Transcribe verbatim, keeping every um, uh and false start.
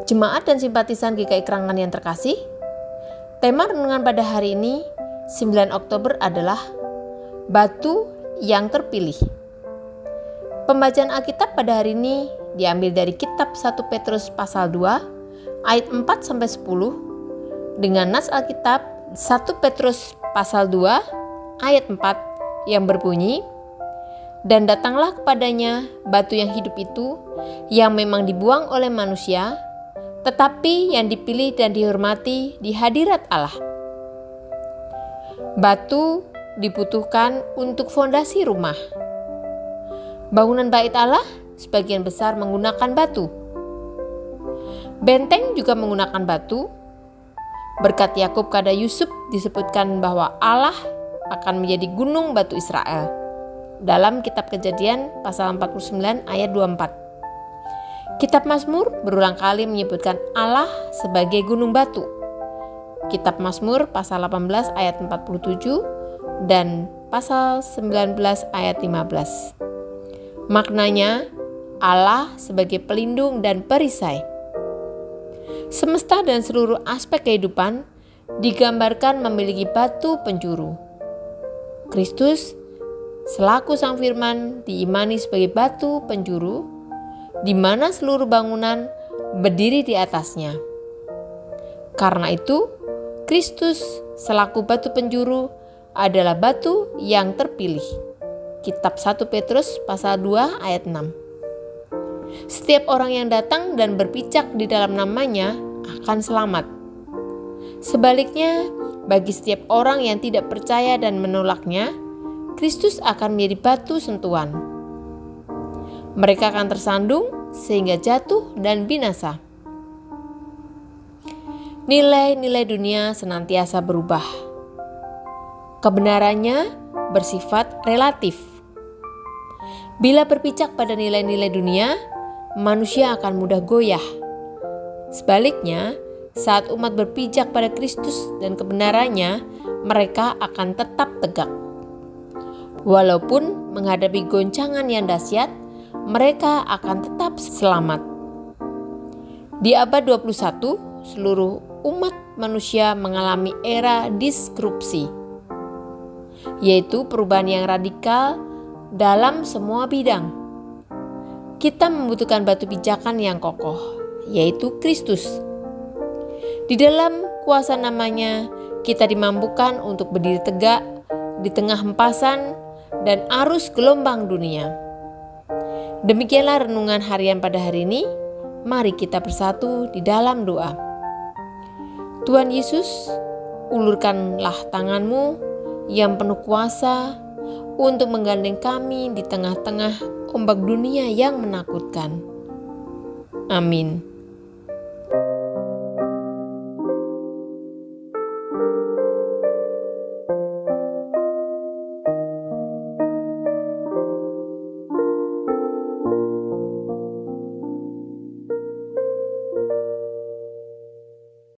Jemaat dan simpatisan G K I Krangan yang terkasih, tema renungan pada hari ini sembilan Oktober adalah Batu yang Terpilih. Pembacaan Alkitab pada hari ini diambil dari kitab satu Petrus pasal dua ayat empat sampai sepuluh dengan nas Alkitab satu Petrus pasal dua ayat empat yang berbunyi, "Dan datanglah kepadanya batu yang hidup itu, yang memang dibuang oleh manusia, tetapi yang dipilih dan dihormati di hadirat Allah." Batu dibutuhkan untuk fondasi rumah. Bangunan bait Allah sebagian besar menggunakan batu. Benteng juga menggunakan batu. Berkat Yakub kepada Yusuf disebutkan bahwa Allah akan menjadi gunung batu Israel dalam kitab Kejadian pasal empat puluh sembilan ayat dua puluh empat. Kitab Mazmur berulang kali menyebutkan Allah sebagai gunung batu. Kitab Mazmur pasal delapan belas ayat empat puluh tujuh dan pasal sembilan belas ayat lima belas. Maknanya Allah sebagai pelindung dan perisai. Semesta dan seluruh aspek kehidupan digambarkan memiliki batu penjuru. Kristus selaku Sang Firman diimani sebagai batu penjuru, di mana seluruh bangunan berdiri di atasnya. Karena itu, Kristus selaku batu penjuru adalah batu yang terpilih. Kitab satu Petrus pasal dua ayat enam. Setiap orang yang datang dan berpijak di dalam namanya akan selamat. Sebaliknya, bagi setiap orang yang tidak percaya dan menolaknya, Kristus akan menjadi batu sentuhan. Mereka akan tersandung sehingga jatuh dan binasa. Nilai-nilai dunia senantiasa berubah. Kebenarannya bersifat relatif. Bila berpijak pada nilai-nilai dunia, manusia akan mudah goyah. Sebaliknya, saat umat berpijak pada Kristus dan kebenarannya, mereka akan tetap tegak. Walaupun menghadapi goncangan yang dahsyat, mereka akan tetap selamat. Di abad dua puluh satu, seluruh umat manusia mengalami era disrupsi, yaitu perubahan yang radikal dalam semua bidang. Kita membutuhkan batu pijakan yang kokoh, yaitu Kristus. Di dalam kuasa namanya, kita dimampukan untuk berdiri tegak di tengah hempasan dan arus gelombang dunia. Demikianlah renungan harian pada hari ini. Mari kita bersatu di dalam doa. Tuhan Yesus, ulurkanlah tangan-Mu yang penuh kuasa untuk menggandeng kami di tengah-tengah ombak dunia yang menakutkan. Amin.